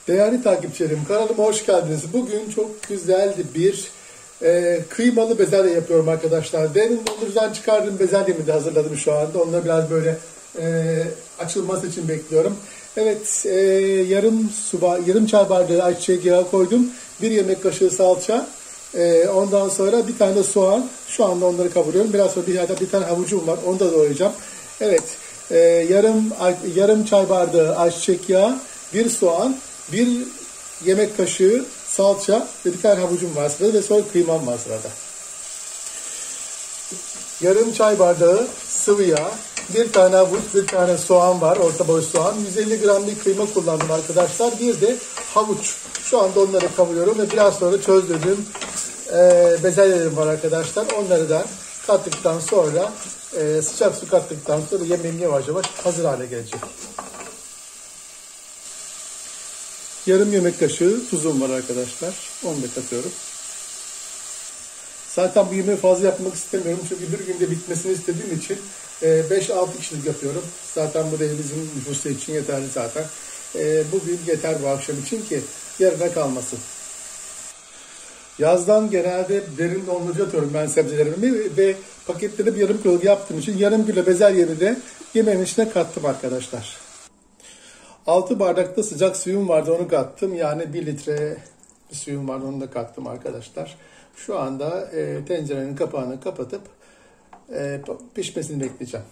Değerli takipçilerim, kanalıma hoş geldiniz. Bugün çok güzel bir kıymalı bezelye yapıyorum arkadaşlar. Demin dondurucudan çıkardığım bezelyemi de hazırladım şu anda. Onları biraz böyle açılması için bekliyorum. Evet, yarım çay bardağı ayçiçek yağı koydum. 1 yemek kaşığı salça. Ondan sonra bir tane soğan. Şu anda onları kavuruyorum. Biraz sonra bir tane havucum var. Onu da doğrayacağım. Evet, yarım çay bardağı ayçiçek yağı, 1 soğan, 1 yemek kaşığı salça ve bir tane havucum var sırada ve sonra kıymam var sırada. Yarım çay bardağı sıvı yağ, 1 tane havuç, 1 tane soğan var, orta boy soğan, 150 gram bir kıyma kullandım arkadaşlar. Bir de havuç. Şu anda onları kavuruyorum ve biraz sonra çözdüğüm bezelyelerim var arkadaşlar. Onları da kattıktan sonra, sıcak su kattıktan sonra yemeğim yavaş yavaş hazır hale gelecek. Yarım yemek kaşığı tuzum var arkadaşlar. Onu da katıyorum. Zaten bu yemeği fazla yapmak istemiyorum. Çünkü bir günde bitmesini istediğim için 5-6 kişilik yapıyorum. Zaten bu da bizim nüfusu için yeterli zaten. Bugün yeter bu akşam için ki yarına kalmasın. Yazdan genelde derin dondurucu atıyorum ben sebzelerimi ve paketlenip yarım kilo yaptığım için yarım kilo bezelyemi de yemeğin içine kattım arkadaşlar. 6 bardakta sıcak suyum vardı, onu kattım. Yani 1 litre bir suyum vardı, onu da kattım arkadaşlar. Şu anda tencerenin kapağını kapatıp pişmesini bekleyeceğim.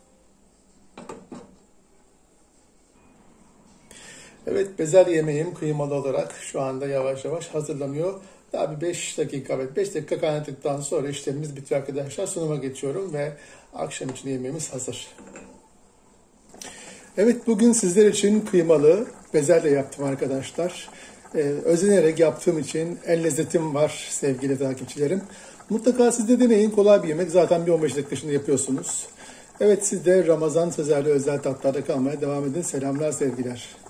Evet, bezelye yemeğim kıymalı olarak şu anda yavaş yavaş hazırlanıyor. Daha bir 5 dakika, 5 dakika kaynatıktan sonra işlemimiz bitiyor arkadaşlar. Sunuma geçiyorum ve akşam için yemeğimiz hazır. Evet, bugün sizler için kıymalı bezelye yaptım arkadaşlar. Özenerek yaptığım için el lezzetim var sevgili takipçilerim. Mutlaka siz de deneyin, kolay bir yemek. Zaten bir 15 dakika şimdi yapıyorsunuz. Evet, siz de Ramazan Sezer'le özel tatlarda kalmaya devam edin. Selamlar, sevgiler.